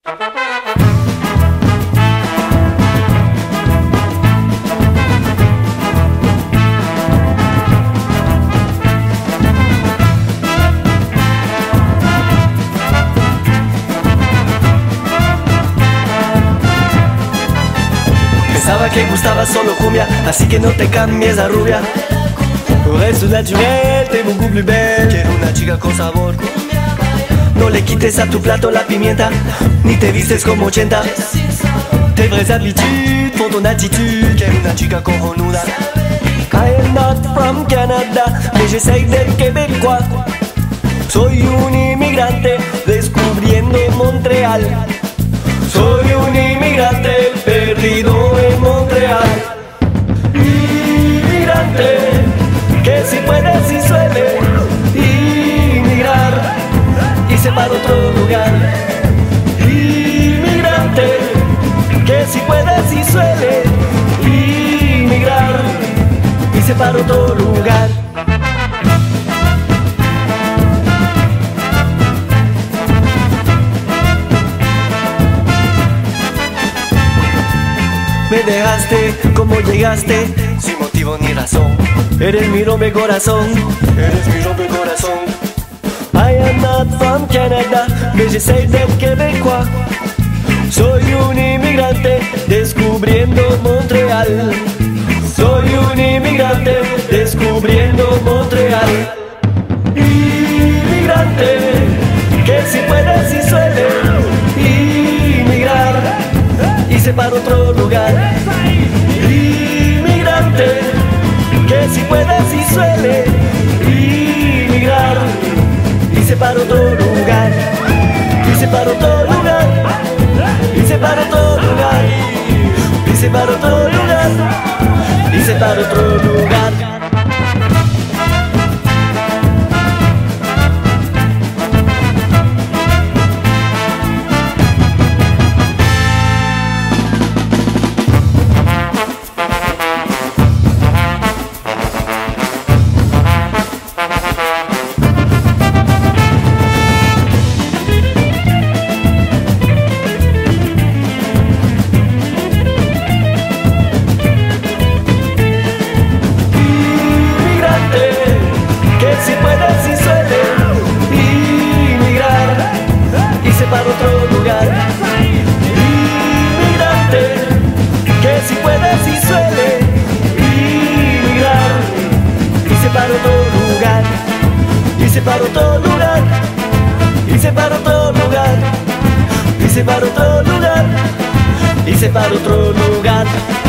Pensaba que gustaba solo cumbia, así que no te cambies la rubia. Reste naturel, t'es beaucoup plus belle. Quiero una chica con sabor. No le quites a tu plato la pimienta, ni te vistes como 80. Tes vraies habitudes font ton attitude. Quiero una chica cojonuda. I am not from Canada, mais j'essaye d'être québécois. Soy un inmigrante descubriendo Montreal. Soy un inmigrante perdido en Montreal. Inmigrante que si puede, si suele inmigrar, irse para otro lugar. Inmigrante que si puede, si suele inmigrar, irse para otro lugar. Me dejaste como llegaste, sin motivo ni razón. Eres mi rompecorazón, eres mi rompecorazón. I am not from Canada, mais j'essaie d'être québécois. Soy un inmigrante descubriendo Montreal. Soy un inmigrante descubriendo Montreal. Inmigrante que si puede, si suele inmigrar, irse para otro lugar. Inmigrante que si puede, si suele inmigrar, irse para otro lugar. Irse para otro lugar. Irse para otro lugar. Irse para otro lugar. Irse para otro lugar. Para otro lugar. Inmigrante que si puede, si suele inmigrar, irse para otro lugar. Irse para otro lugar. Irse para otro lugar. Irse para otro lugar. Irse para otro lugar.